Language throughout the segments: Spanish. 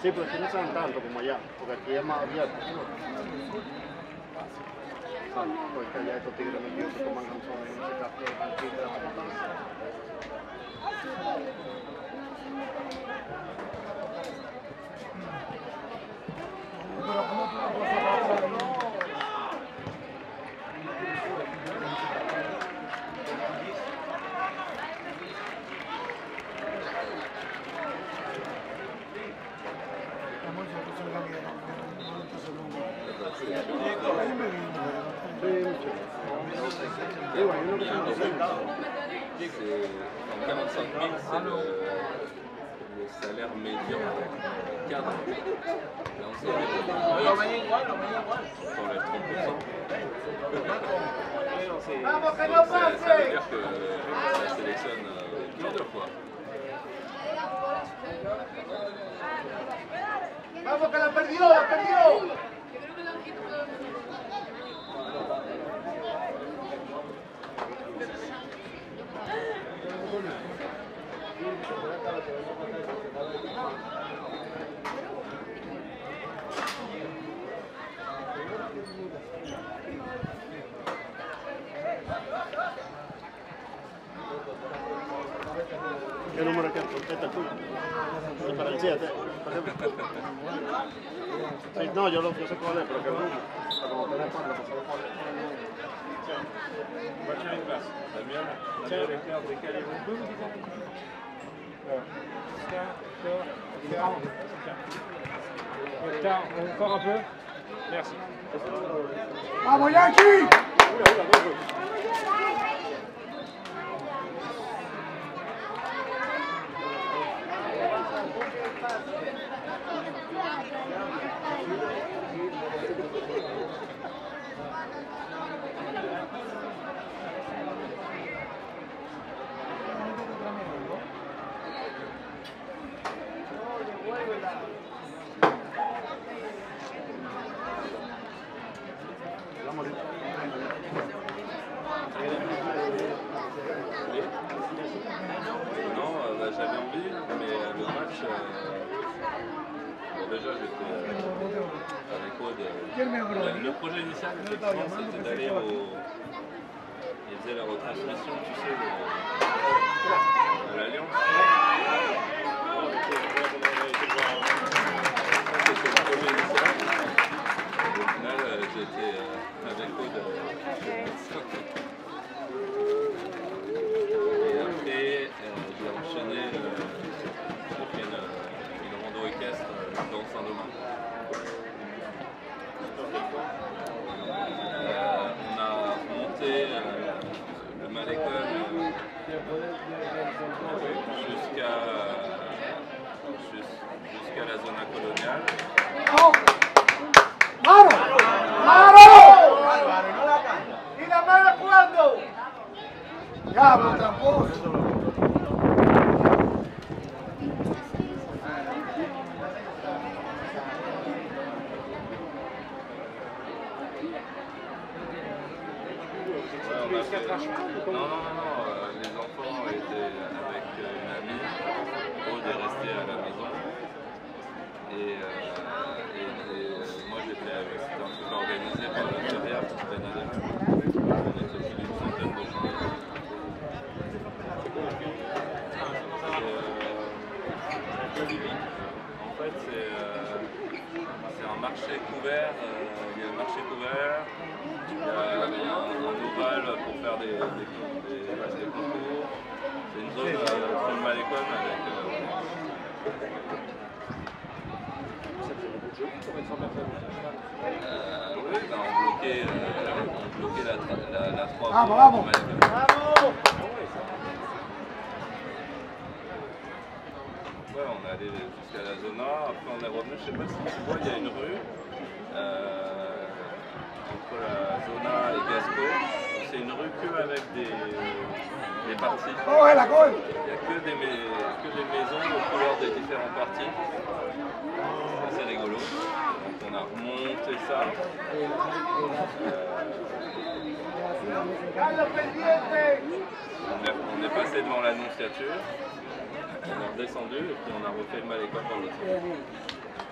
Sí, pero es que no se dan tanto como allá, porque aquí es más abierto. Porque allá estos tigres metidos se toman canciones y no se capturan al tigre de la matanza. Pero ¿cómo tú no puedes hablar? En 45 000, c'est le salaire médian cadre. Là, on sait sur les 30%. Ça veut dire que ça sélectionne plusieurs fois. ¡Vamos, que la perdió! ¡La perdió! ¿Qué número es que este es el tuyo? Es para el 7, por ejemplo. Sí, no, yo sé cuál es, pero que es uno. Pero como tenés cuatro, pues solo cuál es. Voiture une place. Damien, Damien l'éclair décalez-vous. Tiens, encore un peu. Merci. ¡Vamos, Yankee! Non, j'avais envie, mais le match, bon, déjà j'étais avec Aude. Le projet initial, c'était d'aller au... Ils faisaient la retransmission, tu sais, à l'Alliance. C'était le projet initial. Au final, j'étais avec Aude. Et après, j'ai enchaîné, j'ai fait une rando équestre dans Saint-Domingue. On a monté le Malécon jusqu'à la zona coloniale. ¡Mano! ¡Mano! ¿Y la mano cuándo? ¡Diablo, tramposo! Non, les enfants étaient avec une amie, Aude est restée à la maison et moi j'étais avec, c'était un truc organisé par la feria pour Benadem. On était plus d'une centaine de gens. En fait c'est un marché couvert, il y a un marché couvert. Il y a un ovale pour faire des concours. C'est une zone sur le Malécon avec... oui, ben on bloquait la 3 Vamos, vamos. Ouais, on est allé jusqu'à la zona, après on est revenu, je sais pas si tu vois, il y a une rue. Entre la zona et Gasco, c'est une rue que avec des parties. ¡Oh, la gol! Il n'y a que des maisons aux couleurs des différents partis. C'est assez rigolo. Donc on a remonté ça. On est passé devant l'annonciature, on est redescendu et puis on a refait le Malécon dans l'autre sens.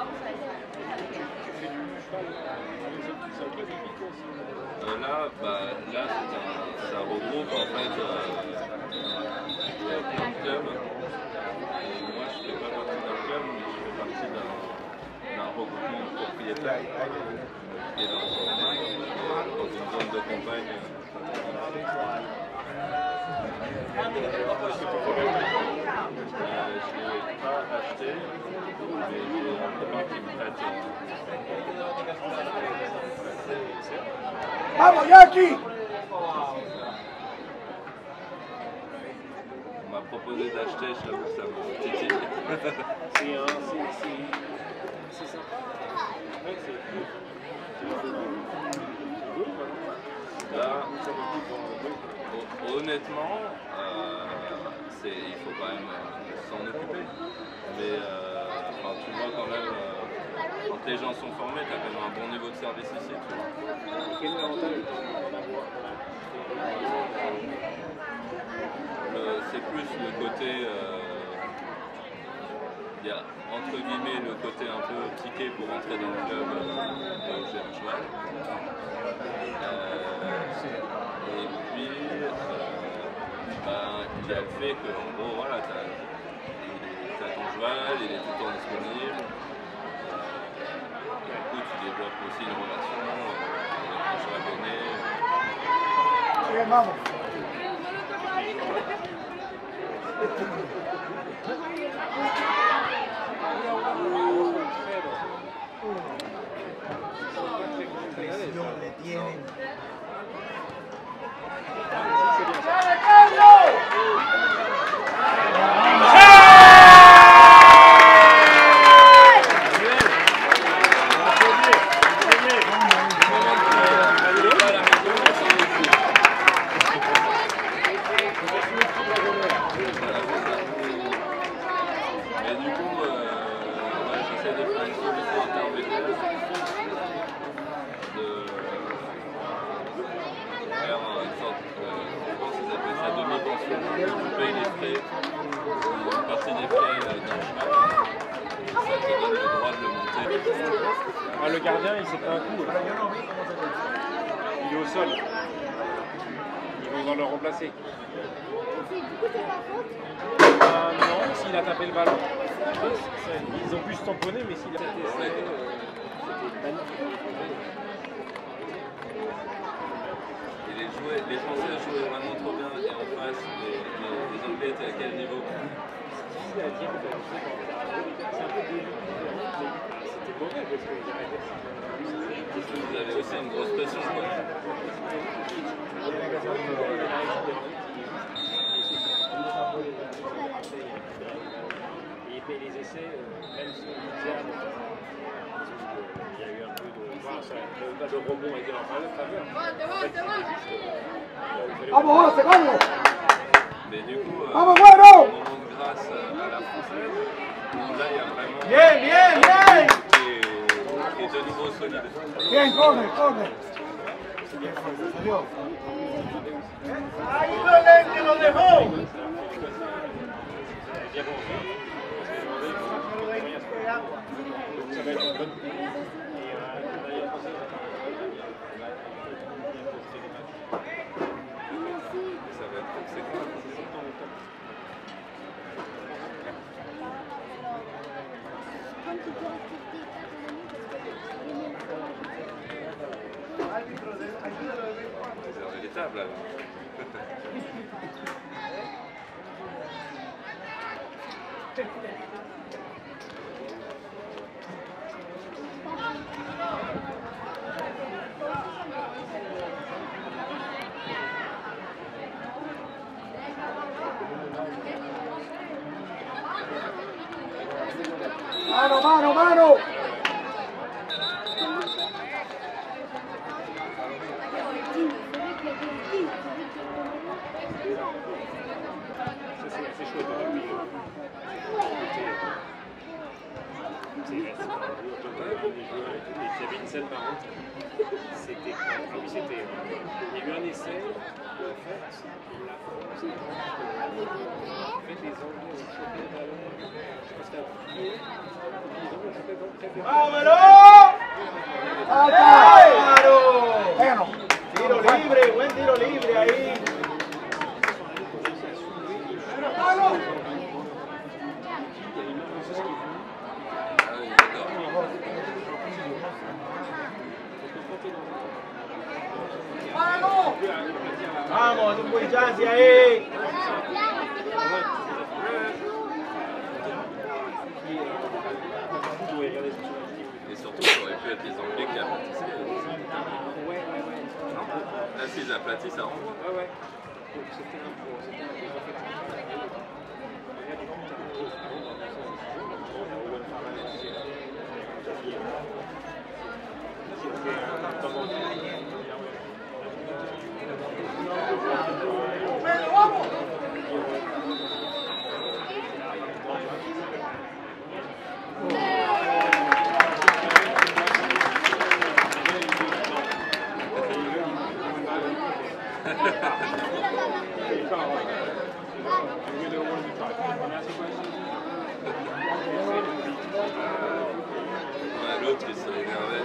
Là, ça regroupe en fait plein de clubs. Et moi, je ne fais pas partie d'un club, mais je fais partie d'un regroupement de propriétaires qui est dans une zone de campagne. Je ne l'ai pas acheté, mais j'ai un copain qui me prête. Vamos, Jackie! On m'a proposé d'acheter, je t'avoue que ça me titille. C'est sympa. Là, honnêtement, il faut quand même s'en occuper. Mais tu vois quand même, quand les gens sont formés, tu as quand même un bon niveau de service ici. Tu vois. Quel est l'avantage? C'est plus le côté, il y a entre guillemets le côté un peu ticket pour entrer dans le club où j'ai un cheval. Et puis, il y a le fait que, en gros, voilà, t'as ton cheval, il est tout le temps disponible. Et du coup, tu développes aussi une relation avec un cheval donné. Bien, vamos. Le tienen. Mais du coup, j'essaie de faire une solution intermédiaire, de faire une sorte, je pense qu'ils appellent ça demi-pension, tu payes les frais, une partie des frais d'un cheval, ça te donne le droit de le monter. Ah, le gardien, il s'est pris un coup. Il est au sol. Ils vont le remplacer. Non, s'il a tapé le ballon. Ils ont pu se tamponner, mais s'il a été essayé, Et les Français jouaient vraiment trop bien, et en face, les Anglais étaient à quel niveau? c'est un peu délicat. C'était mauvais parce que Vous avez aussi une grosse pression, quoi. Et les essais, même si on il y a eu un peu de... Voilà, le rebond était en faveur. Vamos, José, vamos! Mais du coup, Vamos, bueno! au moment de grâce à la française, là il y a vraiment Bien, bien, bien! qui est de nouveau solide. Bien, corre, corre! Adiós. ¡Ahí lo dejó! Ça va être une bonne... Ça va être conséquent. C'est les tables alors. ¡Mano, mano, mano! C'est chouette depuis. C'est pas un jeu, et il y avait une scène marrante. C'était quand il y a eu un essai, et en fait, la France, les Anglais ont chopé le ballon, je pense que c'était un pied, ils ont chopé le ballon ¡Vámonos! ¡Claro! Tiro libre, buen tiro libre ahí. Vamos, un buen chance ahí. Et surtout, ça aurait pu être les Anglais qui aplatissaient. Là, s'ils aplatissent, ça rentre. Ouais, ouais. C'était un pro. L'autre, il s'est énervé.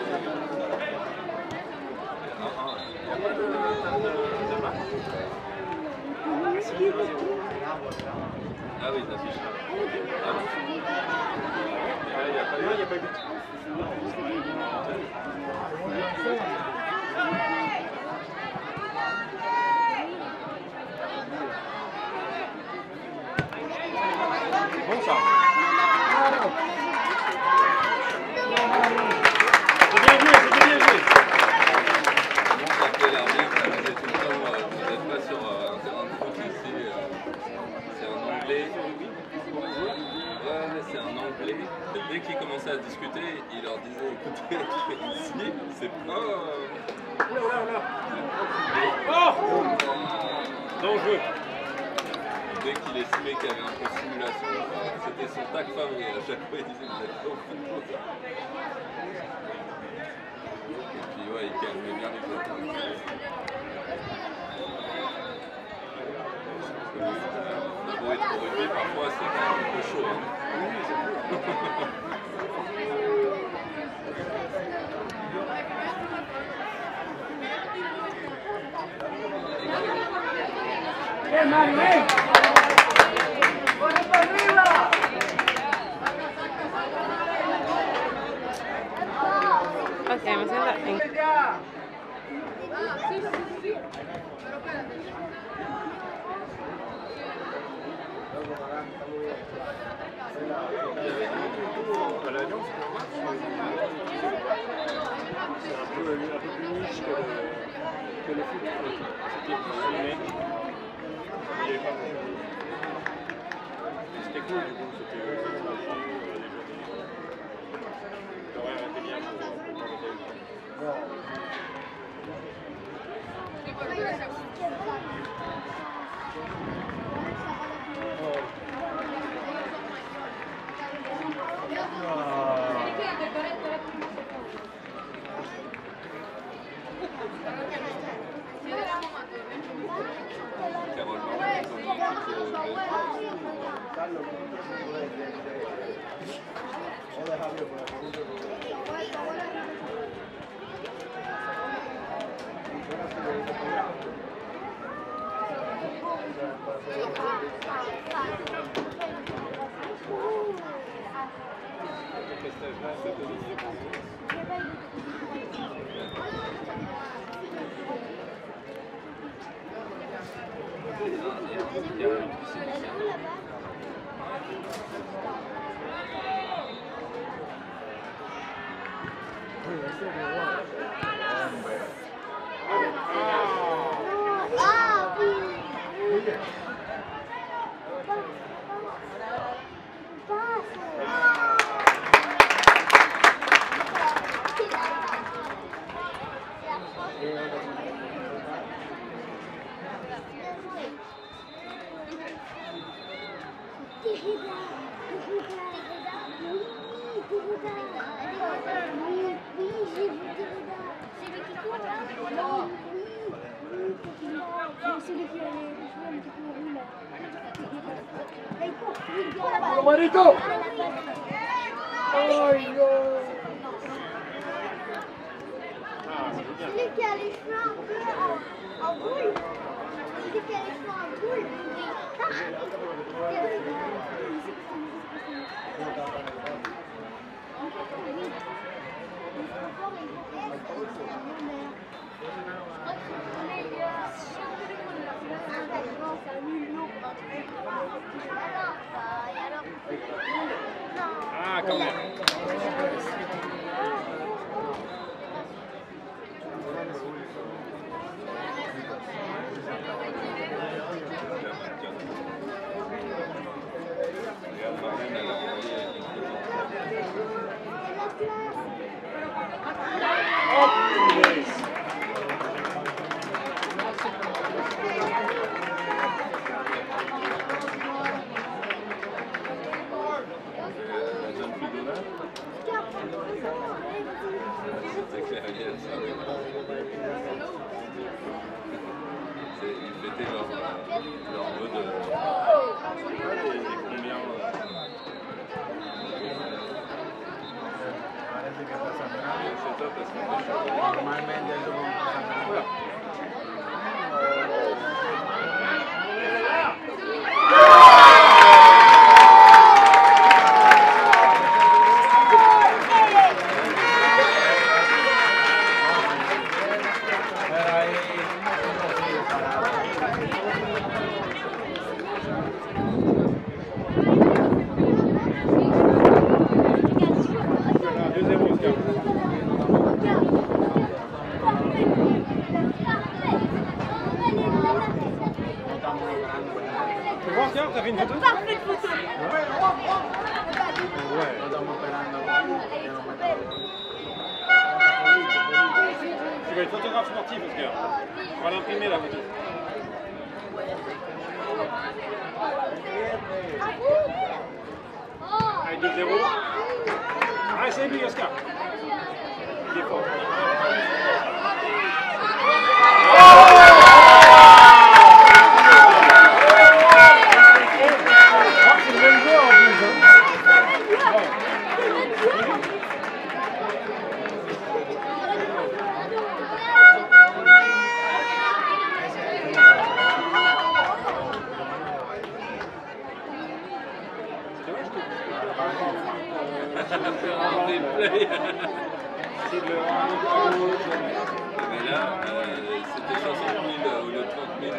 Ah oui, t'affiches là. Ah bon? Il n'y a pas eu de but. Bon ça. C'est bien joué. Bon, ça fait l'air bien, ça faisait tout le temps. Vous n'êtes pas sur un terrain de foot ici. C'est un anglais. Ouais, c'est un anglais. Dès qu'ils commençaient à discuter, il leur disait écoutez, ici, c'est pas. Oh! Dangereux. Dès qu'il estimait qu'il y avait un peu de simulation, c'était son tac favori. À chaque fois, il disait vous êtes pas au foot pour ça. Et puis, ouais, il calmait bien les joueurs. La beau être au rugby, parfois, c'est quand même un peu chaud. Ok, me siento en... C'est un peu plus niche que le foot. C'était plus le mec. Il n'y avait pas beaucoup. C'était cool du coup, c'était les journées. L'horaire était bien pour regarder le temps. ¡Marito! ¡Ay, no! Celui qui a les cheveux un peu en boule. Celui qui a les cheveux en boule. Ah, quand même. Ils fêtaient leur vœu de combien c'est ça parce que normalmente Tu vois, Oscar, t'as fait une photo? Parfaite photo. Ouais. Tu vas être photographe sportif, Oscar. On va l'imprimer la photo. Allez, 2-0. Allez, c'est lui, Oscar. Il est fort. Mais là, c'était 60 000 au lieu de 30 000.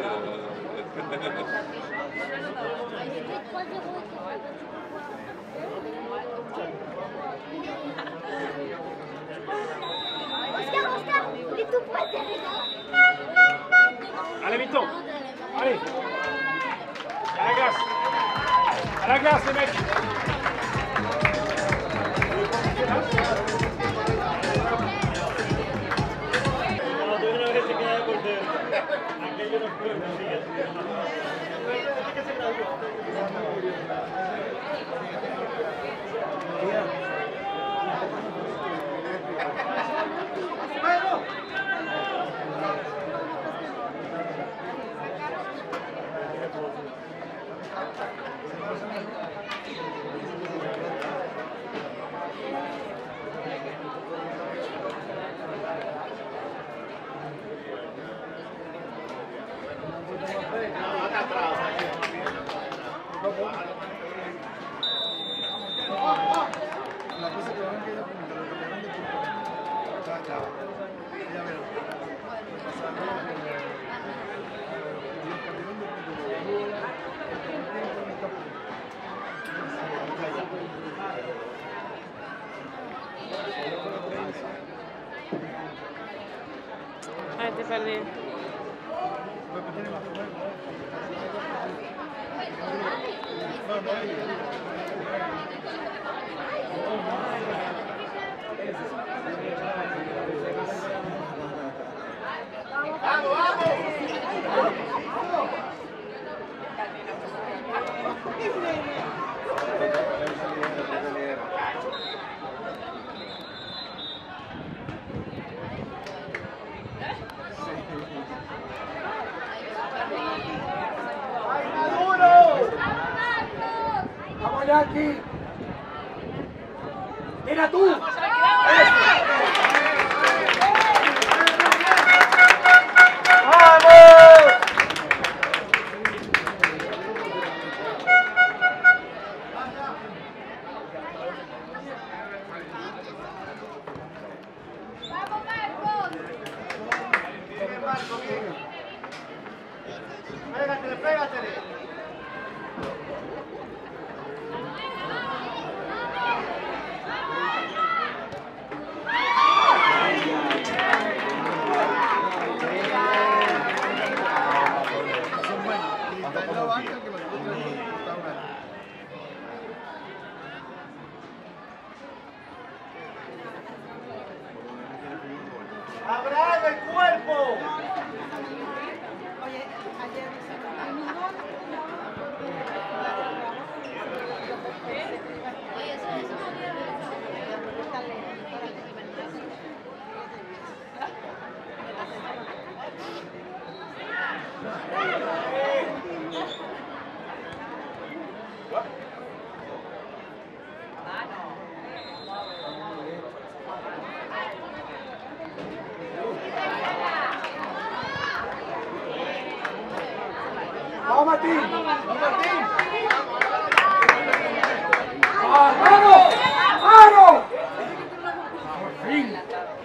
Oscar, il est tout prêt. Allez, mi-temps. Allez. À la glace. À la glace, les mecs. Te perdí. ¡Vamos, Jackie! ¡Mira tú! Marco, bien. Pégatele, pégatele. ¡Abraham el cuerpo! Oye, ayer ¡Vamos, Martín! ¡Vamos, Martín! ¡Vamos! ¡Vamos! Por fin.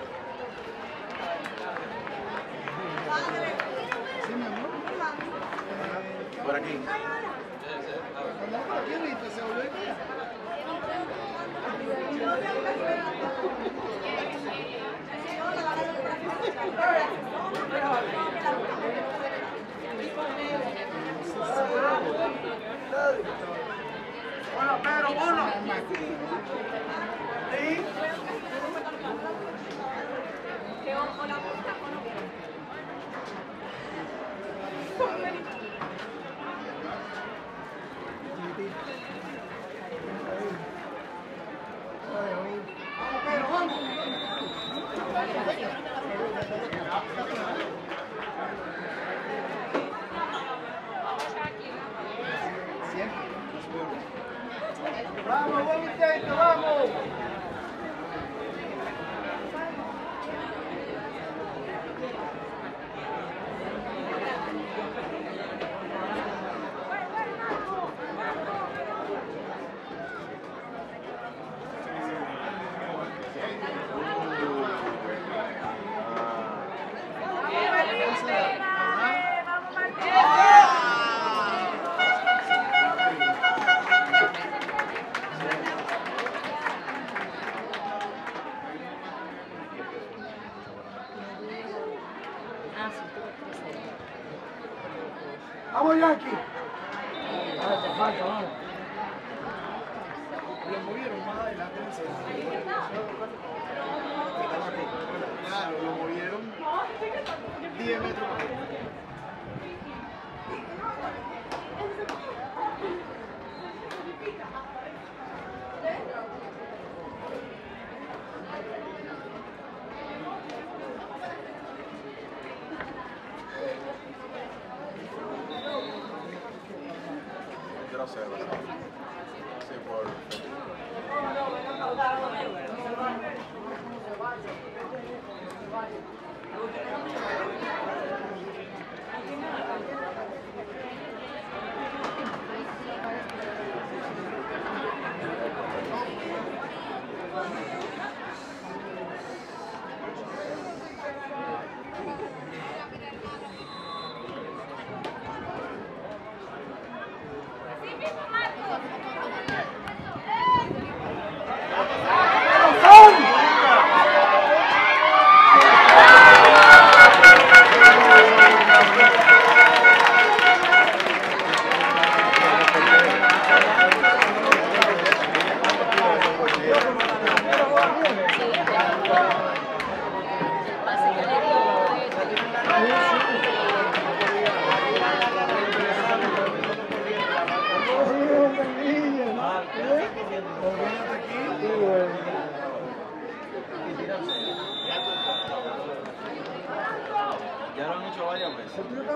Por aquí. Bueno, pero uno. Sí. Vamos, buen intento, vamos. ¡Vamos, Yankee! Lo movieron más adelante. Claro, lo movieron 10 metros. Grosero. Sí, por... Ya lo han hecho varias veces.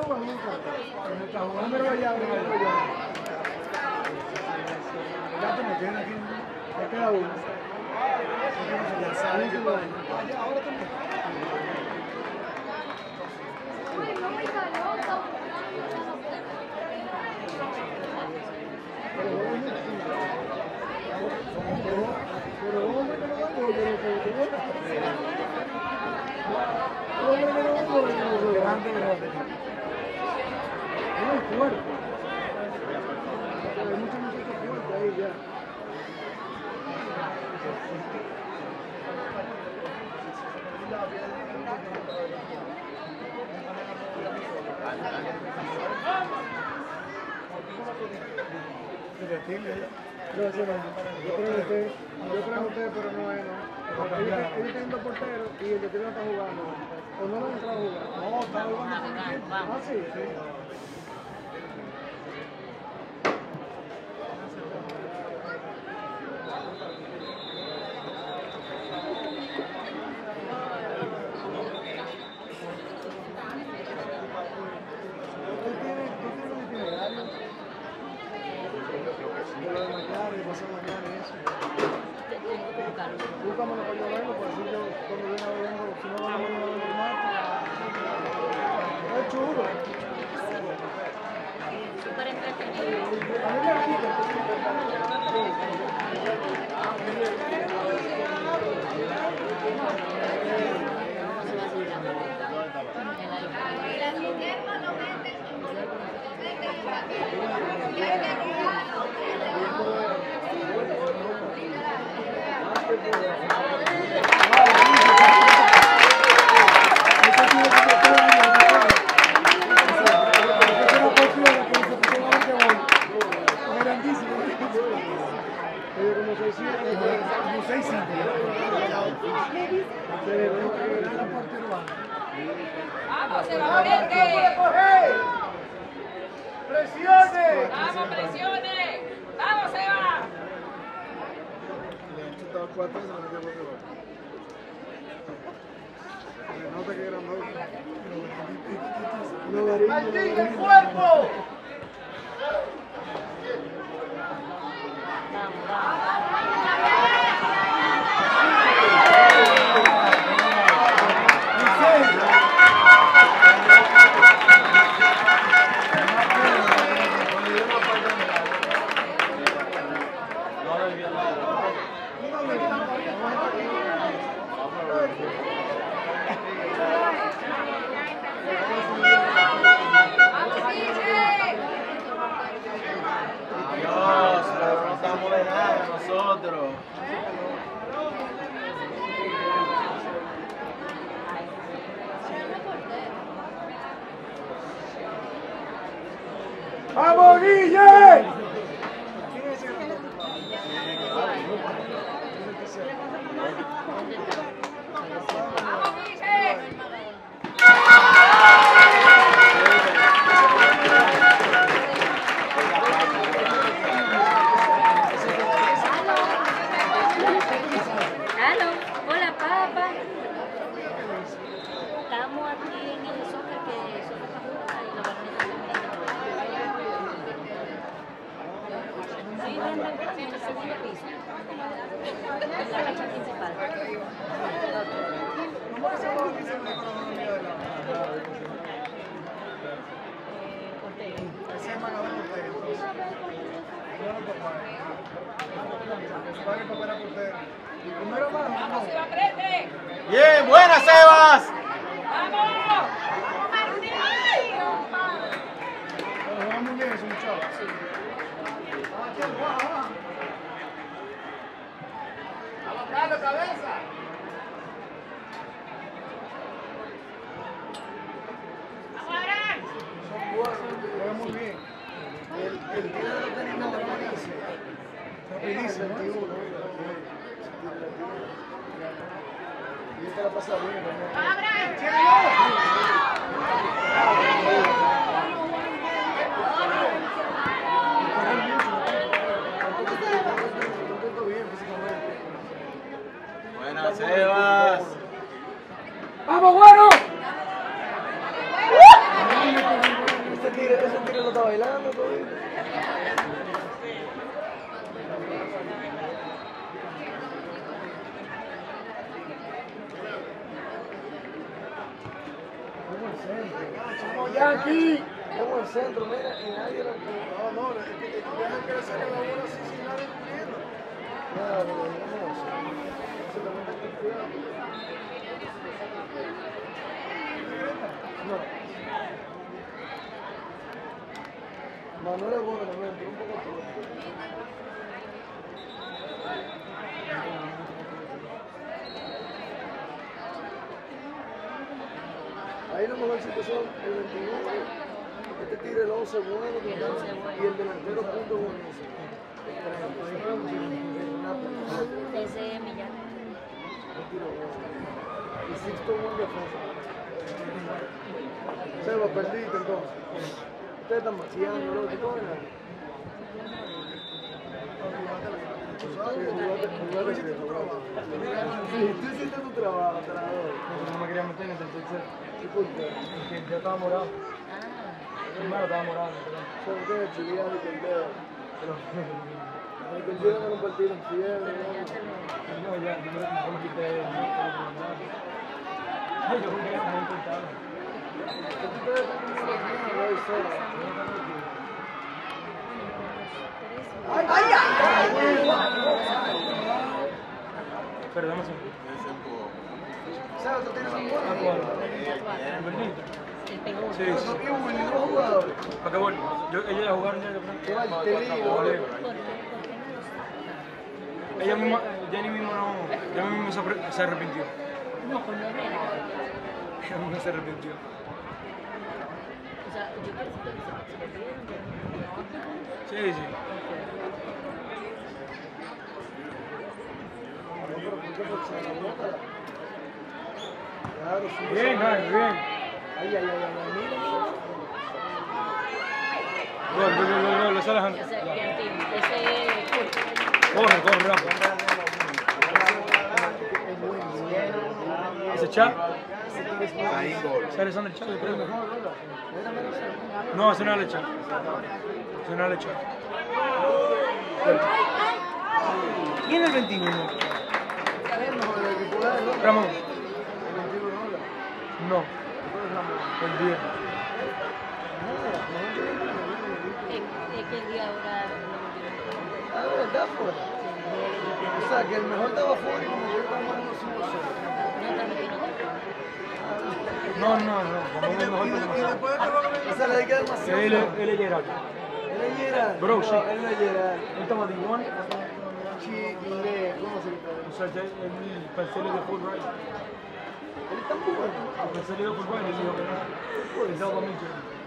Ya te metieron aquí. Ya queda uno. Ya saben que para... Ahora también. Pero grande, grande. Muy fuerte. Hay muchos muchachos fuertes ahí ya. Yo pregunté, pero no es, no. Ellos tienen dos porteros y el que tiene está jugando. ¿O no lo han entrado a jugar? No, está jugando. Ah, sí, sí. ¿Tú tienes un itinerario? De lo de mañana y pasado mañana y eso. Búscamelo para yo verlo, por así yo cuando venga vengo, si no vamos a venir el martes. Es chulo. Súper entretenido. A mí me gusta. ¡Vamos, se va a valiente! ¡Presiones! ¡Vamos, presiones! ¡Vamos, se va! Le han chutado 4 y se lo metió por debajo. Se nota que eran dos. ¡Martín, el cuerpo! Dios, pero no estamos de nada nosotros. ¡Vamos, Guille! ¿Quién es ese grandote? ¡Vamos, Guille! Aló, hola papá. Estamos aquí en el soccer que soccer para jugar y los varones están en el segundo piso, en la cancha principal. Ese es Magadón Portero, entonces. No lo papá. Para que papá era portero. Y primero más, ¡Vamos, se va, prende! Bien, buena Sebas. ¡Vamos! juega muy bien ese muchacho. Sí. Vamos, Carlos, cabeza. Juega muy bien. El tiro de los tenis no me dice. Rapidísimo, 21. Y esta la pasa bien. Buena Sebas. ¡Vamos, bueno! Ese tiro lo está bailando todavía. ¡Vamos, Yankee! Vamos al centro, mira, y nadie lo... No, es que dejan que le saquen la bola así sin nadie cubriendo. Claro, vamos. Se lo meten con cuidado. No. Manuel es bueno también, pero un poco todo. Ahí lo mejor sitio son el 21, este tira el 11 bueno, y el delantero punto buenísimo. Ese Millán. Y Sixto buen defensa. Seba, perdiste entonces. Ustedes están macheando, loco, ¿cómo es? Sí, tú hiciste tu trabajo, te la doy. No me quería meter en el tercer. ¿Y por qué? Porque ya estaba morado. Primero estaba morado. Son ustedes chileanos y pendejo. Pero Me consiguieron en un partido en fiebre, no, ya, yo me quité el yo creo que era muy importante. Ustedes están en una máquina, no hay cero. ¡Ay, ay, ay! Pero dame un segundo. Seba, tú tienes un buen. ¿En Berlín? El pegó. Sí, sí. ¿Qué bueno, dos jugadores? ¿Para qué voy? Ellos ya jugaron ya, yo creo. ¿Qué va? Te digo. ¿Por qué no lo saca? Ella misma, Jenny mismo no, ella mismo se arrepintió. No, con Herrera. Ella misma se arrepintió. O sea, yo quiero que se perdieron, pero Sí, sí. Claro, sí. Bien, Jaime, bien. Ay, ay, ay, ay, mira, mira. Gol, ese Alejandro. ese bien team, ese Kurt. Corre, rápido. Ese Chat. Ese Alexander Chat, yo creo. No, ese no es el Chat. Ese no es el Chat. ¿Quién es el 21? Ramón. No. El 10. Es que el día ahora Ah, de verdad, pues. O sea, que el mejor estaba fuera y como yo estaba mal en los 5-0. no está metiendo otro. No. Ramón es mejor que demasiado. O sea, le dedica demasiado. Él es Gerard. Él es Gerard. Bro, No, sí. él no es Gerard. Él toma D1. Chile, ¿cómo se dice? O sea, ya el parcelo de full ride. Él está muy bueno. El parcelo de full ride le dijo que no. Pensaba mucho.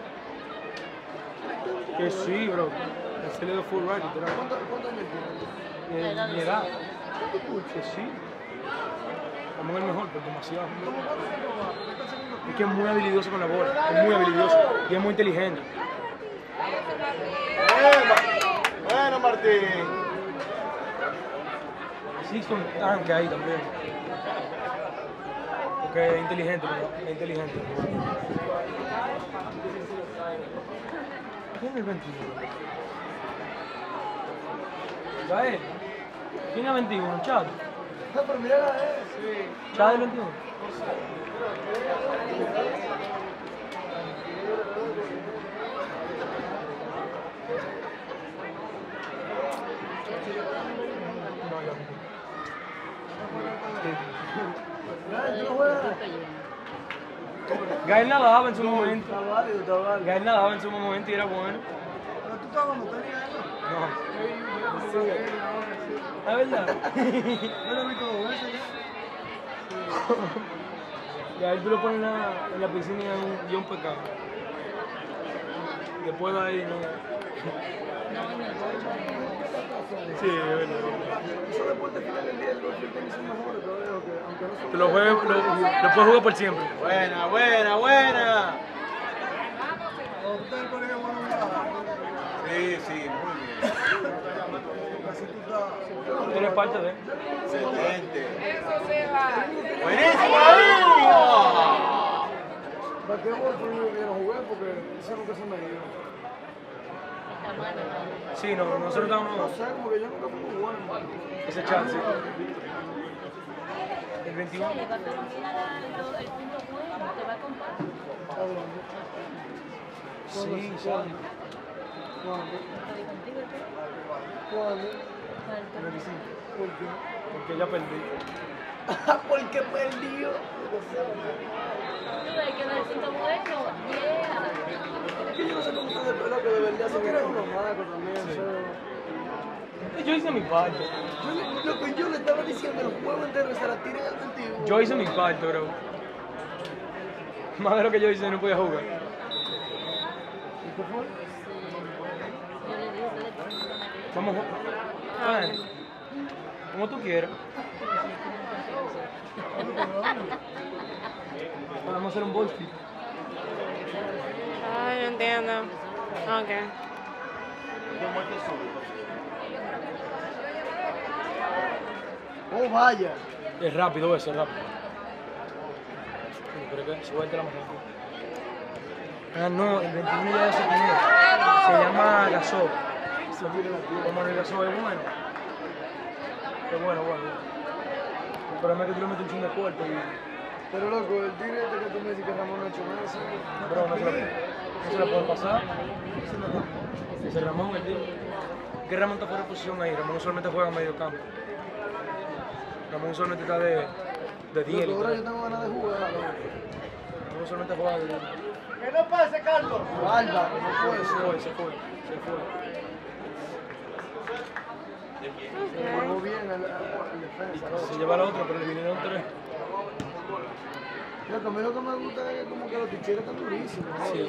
Que sí, bro. El parcelo de full ride, literal. ¿Cuántos años tiene? Mi edad. Que sí. Ramón es el mejor, pero demasiado. Es que es muy habilidoso con la bola. Es muy habilidoso. Y es muy inteligente. Bueno, Martín. Sí, son tanques ahí también. Porque es inteligente, ¿no? Es inteligente. ¿Quién es el 21? ¿Sabes? ¿Quién es el 21? Chad. No, pero mira la sí. Chad el 21. Gael nadaba en su momento. Está válido, está válido. Gael nadaba en su momento y era bueno. Pero tú estabas cuando tenías eso. No. Sí. ¿Es verdad? Yo lo vi como veces ya. Gael tú lo pones en la piscina y es un pecado. Después de ahí no. Sí, es verdad. Esos deportes final del día del golf y el tenis son mejores todavía, aunque no son. Te lo puedes jugar por siempre. Buena, buena, buena. Cuando tú estás en el colegio, bueno, Sí, sí, muy bien. casi tú estás. Tú eres parte de él. Excelente. Eso se va. Buenísimo, amigo. Basquetbol fue lo que yo no jugué porque eso nunca se me dio. Sí, no, nosotros No estamos. sé, porque yo nunca fui muy bueno en basquetbol. Ese chat, sí. El 21. Pero mira el punto bueno, te va a comprar. Sí, sí. ¿Cuándo? Contigo, ¿qué? ¿Cuándo? 25. ¿Por qué? Porque ya perdí. Porque perdió. Hay que ver si está bueno. Yeah. Es que yo no sé cómo ustedes, pero que de verdad se quieren unos magos también. Yo hice mi parte. Lo que yo le estaba diciendo, el juego entero se la tiren al 21. Yo hice mi parte, bro. Más de lo que yo hice, no podía jugar. Vamos a jugar. Como tú quieras. Vamos a hacer un ball flip. Ay, no entiendo. Ok. Oh, vaya. Es rápido eso, es rápido. Pero que suelte la mano. Ah, no, el 21 ya se tiene. Se llama gasol. Como el gasol es bueno. Es bueno. El problema es que tú le metes un chingo de cuerpo y... Pero loco, el tigre este que tú me dices que Ramón no ha hecho nada, ¿sí? Bro, no se la puede pasar. Ese Ramón, el tío. ¿Qué Ramón está fuera de posición ahí? Ramón usualmente juega en medio campo. Ramón usualmente está de 10. Loco, ahora yo tengo ganas de jugar, loco. Ramón usualmente juega de 10. ¡Que no pase, Carlos! Bárbaro, no puede ser. Se fue. Jugó bien al defensa, loco. Se lleva la otra, pero le vinieron 3. Loco, a mí lo que me gusta es que como que los ticheros están durísimos. Sí.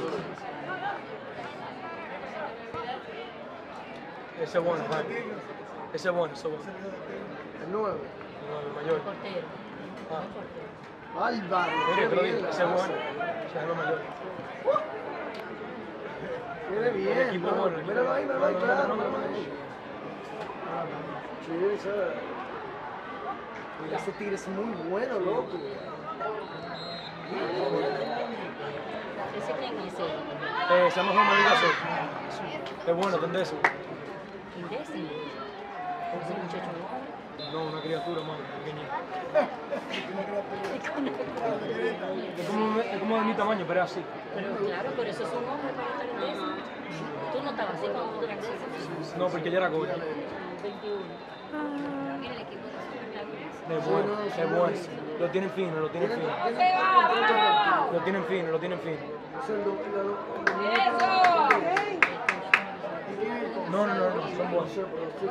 Ese es bueno, Jaime. Ese es bueno. El 9. El mayor. Bárbaro. Mire, te lo digo, ese es bueno. Ese es el mayor. Viene bien. equipo ¿no? bueno. Míralo ahí, claro. No. Sí, ¿sabes? Ese tigre es muy bueno, loco. ¿Ese quién es ese? Se llama Juan Manuel Gasol. Es bueno, ¿entendés eso? Indécimo. Ese muchacho No, una criatura, mano, pequeñita. Es como de mi tamaño, pero es así. Pero claro, pero eso es un hombre para estar indécimo. Tú no estabas así cuando tú eras chico. No, porque ella era gorda. 21. Mira el equipo de Es bueno. Lo tienen fino. ¡Se va! ¡Vamos! Lo tienen fino. ¡Eso! No, son buenos. Y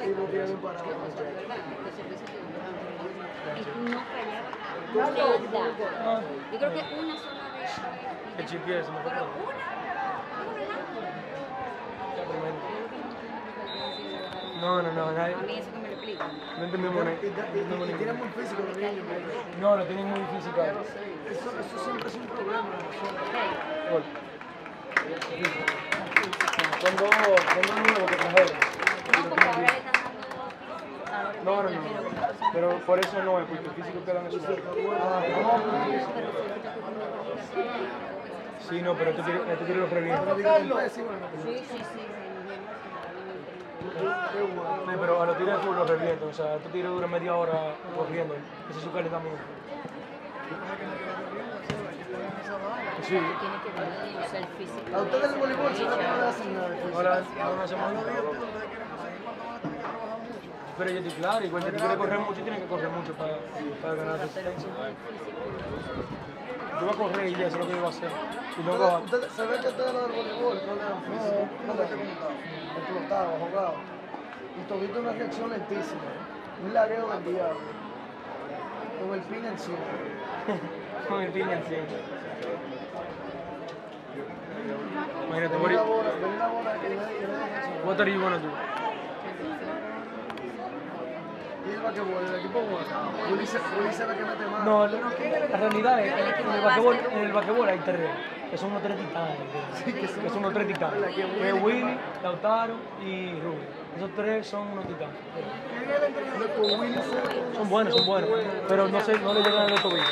no fallaba nada. Yo creo que una sola vez. El GPS, me Pero acuerdo. No, nadie. A mí eso que me lo explica. No entendemos nada. Y tiene muy físico los niños. No, lo tienen muy físico. Eso siempre es un problema. Gol. Son dos nuevos que trajeron. No, porque ahora le están dando. No. Pero por eso no es, porque el físico quedan esos. Sí, no, pero esto quiere los revientos. Sí. Sí, pero a los tiros de fútbol los revientan. O sea, estos tiros duran media hora corriendo. Ese es su calentamiento. Sí. Tiene que ver, o sea, el físico. A ustedes el voleibol se no le hacen nada de físico. Ahora no hacemos nada. Pero yo estoy claro, igual que tú quieres correr mucho, tienes que correr mucho para ganar resistencia. Yo voy a correr y ya eso es lo que yo voy a hacer. Y luego Ustedes se ve que ustedes lo del voleibol no le dan físico. No le explotado, jugado. Y tuviste una reacción lentísima. Un lagueo del diablo. Con el pin encima. con el pin encima. Imagínate, Ven una bola que what are you gonna do? y el basquetbol, el equipo bueno. Ulises es la que mete más. No, la realidad es que en el basquetbol hay 3, que son unos 3 titanes. Que son unos 3 titanes. Que es Willy, Lautaro y Rubio. Esos 3 son unos titanes. Son buenos, pero no le llegan a los tobillos.